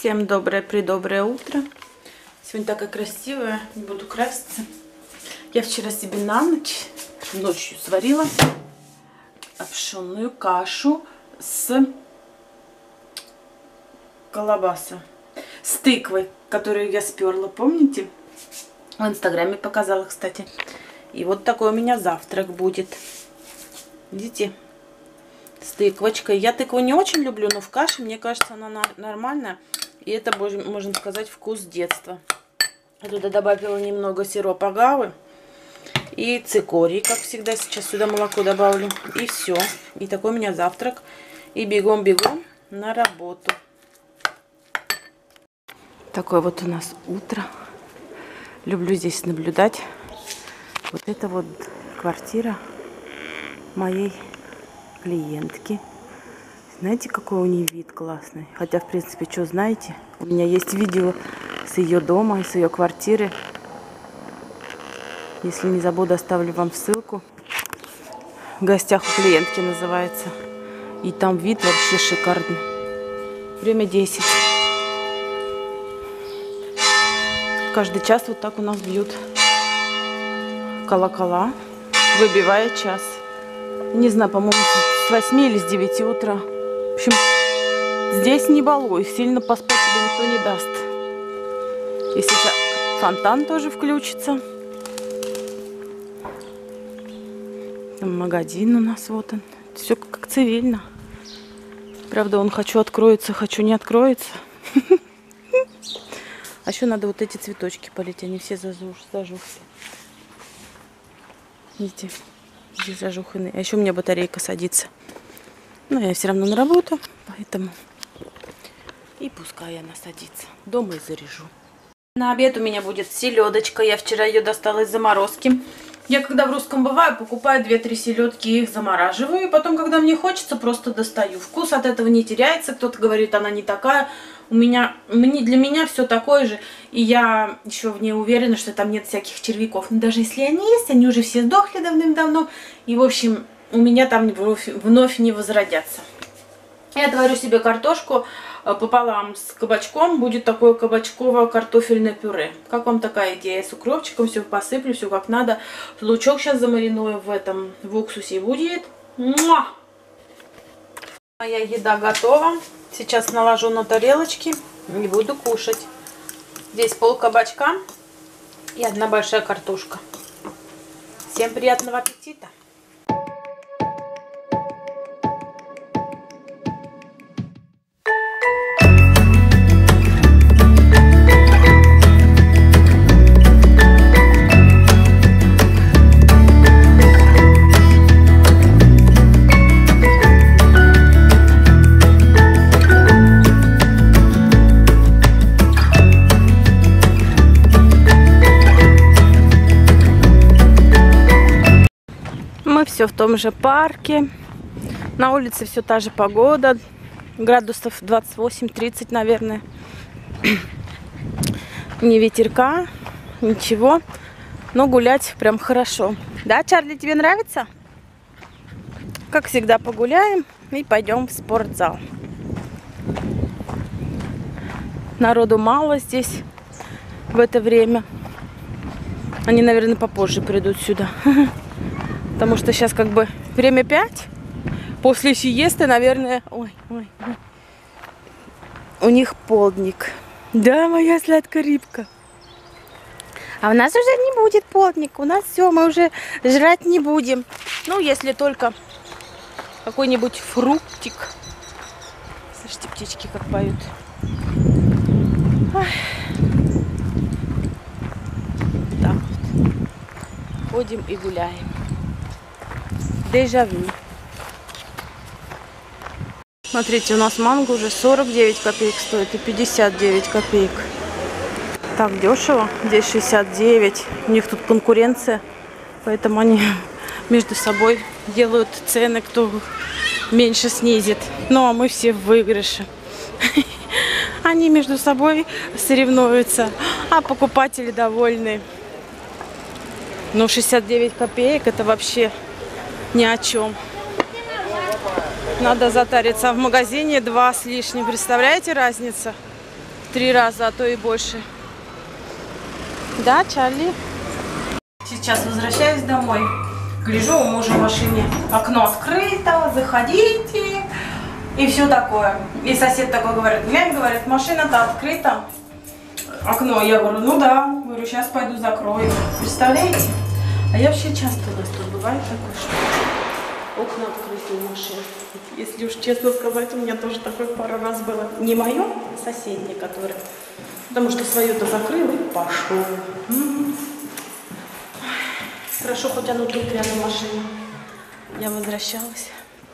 Всем доброе утро. Сегодня такая красивая, не буду краситься. Я вчера себе на ночь, ночью сварила пшенную кашу с колбаса, с тыквой, которую я сперла, помните? В инстаграме показала, кстати. И вот такой у меня завтрак будет. Видите? С тыквочкой. Я тыкву не очень люблю, но в каше, мне кажется, она нормальная. И это, можно сказать, вкус детства. Я туда добавила немного сиропа агавы и цикорий, как всегда. Сейчас сюда молоко добавлю. И все. И такой у меня завтрак. И бегом-бегом на работу. Такое вот у нас утро. Люблю здесь наблюдать. Вот это вот квартира моей клиентки. Знаете, какой у нее вид классный? Хотя, в принципе, что знаете? У меня есть видео с ее дома и с ее квартиры. Если не забуду, оставлю вам ссылку. В гостях у клиентки называется. И там вид вообще шикарный. Время 10. Каждый час вот так у нас бьют колокола, выбивая час. Не знаю, по-моему, с 8 или с 9 утра. В общем, здесь не балуй, сильно поспать тебе никто не даст. И сейчас фонтан тоже включится. Там магазин у нас, вот он. Все как цивильно. Правда, он хочу откроется, хочу не откроется. А еще надо вот эти цветочки полить, они все зажухли. Видите, здесь зажуханные. А еще у меня батарейка садится. Но я все равно на работу, поэтому и пускай она садится. Дома и заряжу. На обед у меня будет селедочка. Я вчера ее достала из заморозки. Я когда в Русском бываю, покупаю 2-3 селедки, их замораживаю. И потом, когда мне хочется, просто достаю. Вкус от этого не теряется. Кто-то говорит, она не такая. Для меня все такое же. И я еще в ней уверена, что там нет всяких червяков. Но даже если они есть, они уже все сдохли давным-давно. И, в общем, у меня там вновь не возродятся. Я отварю себе картошку пополам с кабачком. Будет такое кабачково-картофельное пюре. Как вам такая идея? С укропчиком все посыплю, все как надо. Лучок сейчас замариную в уксусе и будет. Муа! Моя еда готова. Сейчас наложу на тарелочки и буду кушать. Здесь пол кабачка и одна большая картошка. Всем приятного аппетита! Все в том же парке. На улице все та же погода. Градусов 28-30, наверное. Не ветерка, ничего. Но гулять прям хорошо. Да, Чарли, тебе нравится? Как всегда, погуляем и пойдем в спортзал. Народу мало здесь в это время. Они, наверное, попозже придут сюда. Потому что сейчас как бы время 5. После сиесты, наверное... Ой. У них полдник. Да, моя сладкая рыбка. А у нас уже не будет полдник. У нас все, мы уже жрать не будем. Ну, если только какой-нибудь фруктик. Слышите, птички как поют. Ой. Так вот. Ходим и гуляем. Дежавю. Смотрите, у нас манго уже 49 копеек стоит и 59 копеек. Так дешево. Здесь 69. У них тут конкуренция. Поэтому они между собой делают цены, кто меньше снизит. Ну, а мы все в выигрыше. Они между собой соревнуются, а покупатели довольны. Ну, 69 копеек это вообще ни о чем. Надо затариться. А в магазине 2 с лишним. Представляете разницу? 3 раза, а то и больше. Да, Чарли? Сейчас возвращаюсь домой. Гляжу, у мужа в машине окно открыто, заходите. И все такое. И сосед такой говорит, глянь, говорит, машина-то открыта. Окно. Я говорю, ну да. Говорю, сейчас пойду закрою. Представляете? А я вообще часто у нас тут бывает такое, что окна открыты у машин. Если уж честно сказать, у меня тоже такое пару раз было. Не мое, а соседнее, которое. Потому что свою-то закрыл и пошел. Хорошо, хоть оно тут рядом машина. Я возвращалась.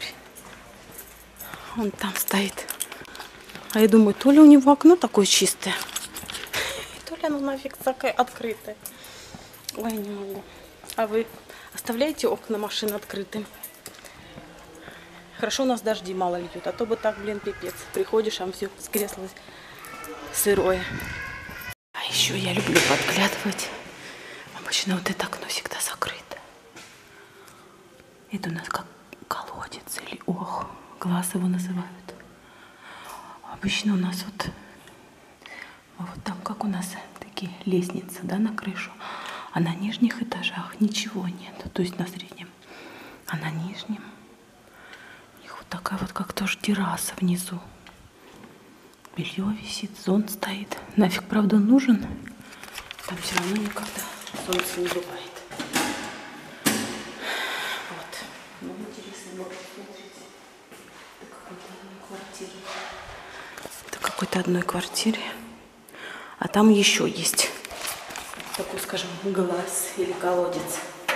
Он там стоит. А я думаю, то ли у него окно такое чистое, то ли оно нафиг такое открытое. Ой, не могу. А вы оставляете окна машин открытыми? Хорошо, у нас дожди мало льют, а то бы так, блин, пипец. Приходишь, а все скреслось сырое. А еще я люблю подглядывать. Обычно вот это окно всегда закрыто. Это у нас как колодец или ох, глаз его называют. Обычно у нас вот там, как у нас такие лестницы, да, на крышу. А на нижних этажах ничего нет. То есть на среднем. А на нижнем у них вот такая вот как тоже терраса внизу. Белье висит, зонт стоит. Нафиг, правда, нужен. Там все равно никогда солнце не бывает. Вот. Ну, интересно, вот, смотрите. Это какой-то одной квартире. А там еще есть такой, скажем, глаз или колодец.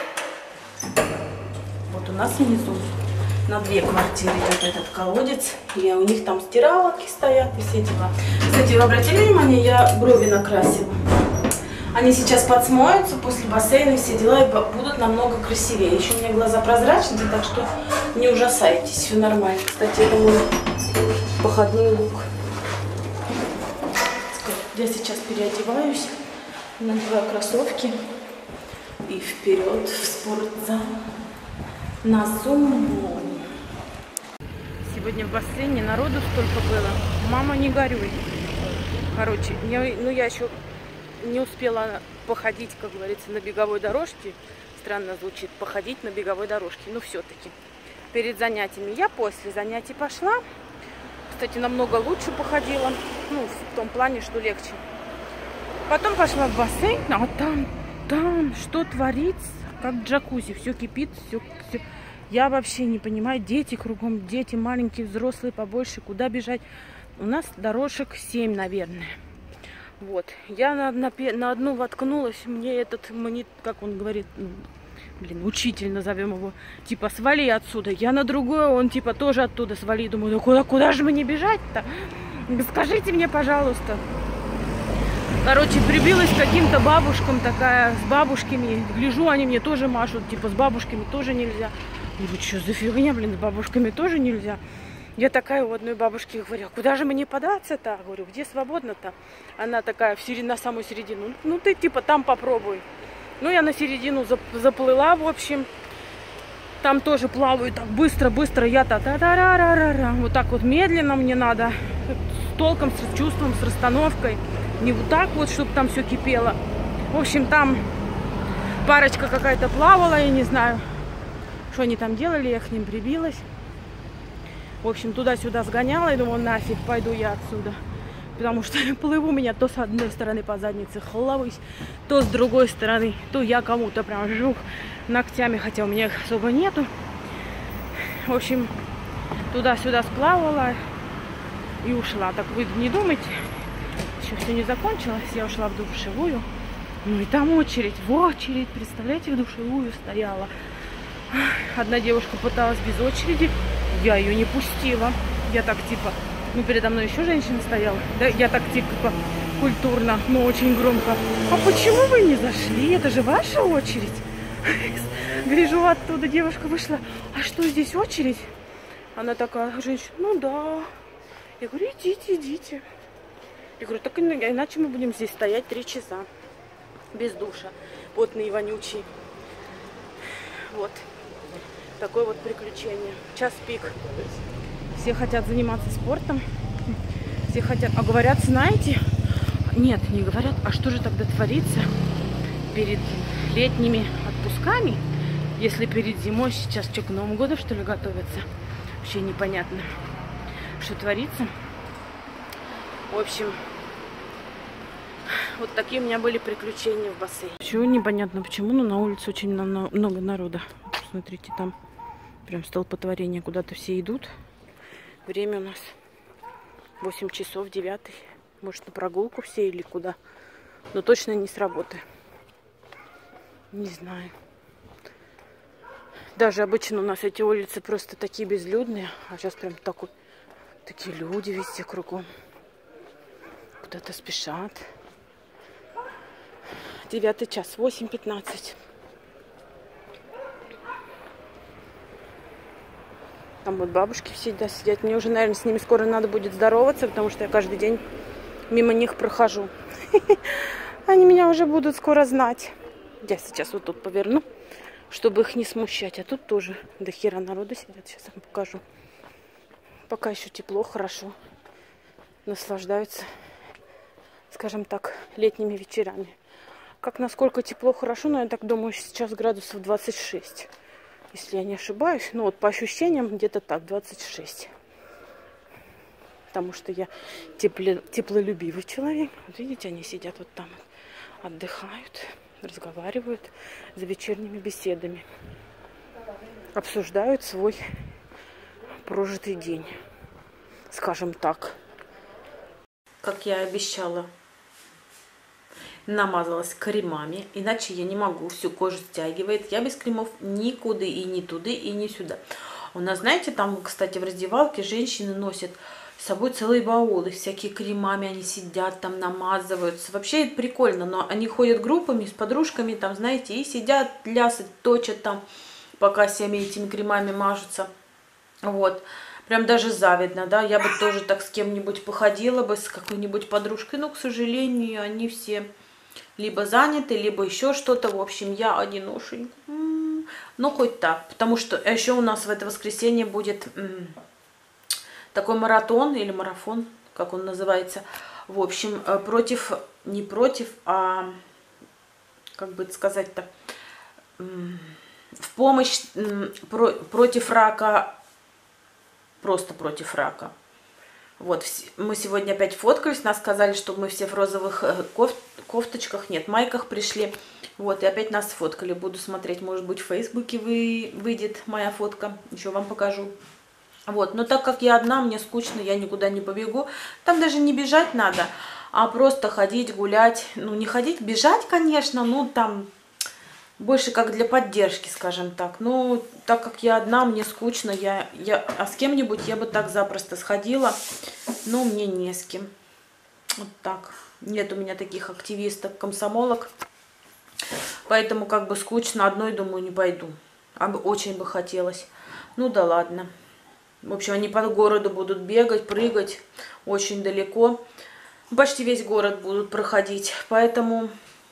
Вот у нас внизу на 2 квартиры вот этот колодец. И у них там стиралки стоят и все дела. Кстати, вы обратили внимание, я брови накрасила. Они сейчас подсмоются после бассейна и все дела, и будут намного красивее. Еще у меня глаза прозрачные, так что не ужасайтесь, все нормально. Кстати, это мой походной лук. Я сейчас переодеваюсь, надеваю кроссовки и вперед в спортзал на зумбу. Сегодня в бассейне народу столько было. Мама, не горюй. Короче, я еще не успела походить, как говорится, на беговой дорожке. Странно звучит, походить на беговой дорожке. Но все-таки перед занятиями я после занятий пошла. Кстати, намного лучше походила. Ну, в том плане, что легче. Потом пошла в бассейн, а там что творится? Как джакузи. Все кипит, все. Я вообще не понимаю. Дети кругом, дети маленькие, взрослые, побольше. Куда бежать? У нас дорожек 7, наверное. Вот. Я на одну воткнулась. Мне как он говорит, блин, учитель, назовем его, типа, свали отсюда. Я на другое, он типа тоже оттуда свали. Думаю, ну куда же мне бежать-то? Скажите мне, пожалуйста. Короче, прибилась к каким-то бабушкам такая, с бабушками. Гляжу, они мне тоже машут, типа, с бабушками тоже нельзя. Говорю, что за фигня, блин, с бабушками тоже нельзя. Я такая у одной бабушки говорю, а куда же мне податься-то? Говорю, где свободно-то? Она такая на самую середину. Ну ты типа там попробуй. Ну я на середину заплыла, в общем. Там тоже плаваю так быстро-быстро. Я та-та-та-ра-ра-ра-ра. Вот так вот медленно мне надо. С толком, с чувством, с расстановкой. Не вот так вот, чтобы там все кипело. В общем, там парочка какая-то плавала, я не знаю, что они там делали, я к ним прибилась. В общем, туда-сюда сгоняла и думала, нафиг, пойду я отсюда. Потому что плыву меня то с одной стороны по заднице хловысь, то с другой стороны, то я кому-то прям жух ногтями, хотя у меня их особо нету. В общем, туда-сюда сплавала и ушла. Так вы не думайте, еще все не закончилось, я ушла в душевую. Ну и там очередь, представляете, в душевую стояла. Одна девушка пыталась без очереди, я ее не пустила. Я так типа, ну передо мной еще женщина стояла, да, я так типа культурно, но очень громко. А почему вы не зашли? Это же ваша очередь. Гляжу, оттуда девушка вышла. А что, здесь очередь? Она такая, женщина, ну да. Я говорю, идите. Я говорю, так иначе мы будем здесь стоять 3 часа. Без душа. Потные, вонючие. Вот. Такое вот приключение. Час пик. Все хотят заниматься спортом. Все хотят. А говорят, знаете, Нет, не говорят. А что же тогда творится перед летними отпусками, если перед зимой сейчас что, к Новому году, что ли, готовятся? Вообще непонятно, что творится. В общем, вот такие у меня были приключения в бассейне. Чего непонятно почему, но на улице очень много народа. Вот, смотрите, там прям столпотворение, куда-то все идут. Время у нас 8 часов, 9. Может, на прогулку все или куда. Но точно не с работы. Не знаю. Даже обычно у нас эти улицы просто такие безлюдные. А сейчас прям такие люди везде кругом. Куда-то спешат. 9 час, 8:15. Там вот бабушки всегда сидят. Мне уже, наверное, с ними скоро надо будет здороваться, потому что я каждый день мимо них прохожу. Они меня уже будут скоро знать. Я сейчас вот тут поверну, чтобы их не смущать. А тут тоже до хера народу сидят. Сейчас вам покажу. Пока еще тепло, хорошо. Наслаждаются, скажем так, летними вечерами. Как насколько тепло, хорошо, но я так думаю, сейчас градусов 26. Если я не ошибаюсь. Ну вот по ощущениям где-то так, 26. Потому что я теплолюбивый человек. Вот видите, они сидят вот там, отдыхают, разговаривают за вечерними беседами. Обсуждают свой прожитый день. Скажем так. Как я и обещала, намазалась кремами, иначе я не могу, всю кожу стягивает. Я без кремов никуда, и ни туда, и ни сюда. У нас, знаете, там, кстати, в раздевалке женщины носят с собой целые баулы, всякие кремами, они сидят там, намазываются. Вообще это прикольно, но они ходят группами с подружками, там, знаете, и сидят, плясать, точат там, пока всеми этими кремами мажутся. Вот. Прям даже завидно, да, я бы тоже так с кем-нибудь походила бы, с какой-нибудь подружкой, но, к сожалению, они все либо заняты, либо еще что-то, в общем, я одиношенька. Ну, хоть так, потому что еще у нас в это воскресенье будет такой маратон или марафон, как он называется, в общем, не против, а, как бы сказать-то, в помощь против рака. Просто против рака. Вот, мы сегодня опять фоткались, нас сказали, что мы все в розовых кофточках, нет, майках пришли. Вот, и опять нас сфоткали. Буду смотреть, может быть, в Фейсбуке выйдет моя фотка, еще вам покажу. Вот, но так как я одна, мне скучно, я никуда не побегу. Там даже не бежать надо, а просто ходить, гулять. Ну, не ходить, бежать, конечно, ну, там... Больше как для поддержки, скажем так. Ну, так как я одна, мне скучно. А с кем-нибудь я бы так запросто сходила. Но мне не с кем. Вот так. Нет у меня таких активисток, комсомолок. Поэтому как бы скучно. Одной, думаю, не пойду. А бы очень бы хотелось. Ну да ладно. В общем, они по городу будут бегать, прыгать. Очень далеко. Почти весь город будут проходить. Поэтому...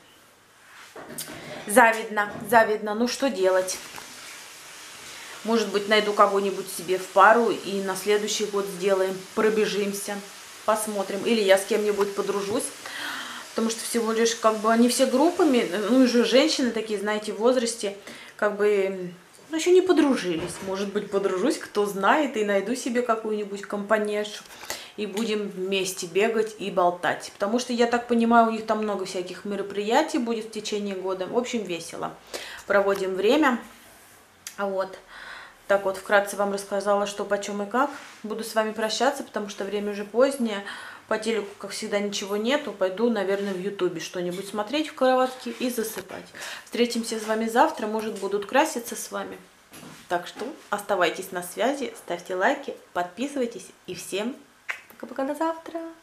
Завидно, завидно. Ну, что делать? Может быть, найду кого-нибудь себе в пару и на следующий год сделаем, пробежимся, посмотрим. Или я с кем-нибудь подружусь, потому что всего лишь, как бы, они все группами, ну, уже женщины такие, знаете, в возрасте, как бы, ну, еще не подружились. Может быть, подружусь, кто знает, и найду себе какую-нибудь компаньершу. И будем вместе бегать и болтать. Потому что, я так понимаю, у них там много всяких мероприятий будет в течение года. В общем, весело. Проводим время. Вот. Так вот, вкратце вам рассказала, что, почем и как. Буду с вами прощаться, потому что время уже позднее. По телеку, как всегда, ничего нету. Пойду, наверное, в Ютубе что-нибудь смотреть в кроватке и засыпать. Встретимся с вами завтра. Может, будут краситься с вами. Так что оставайтесь на связи, ставьте лайки, подписывайтесь. И всем пока-пока, до завтра.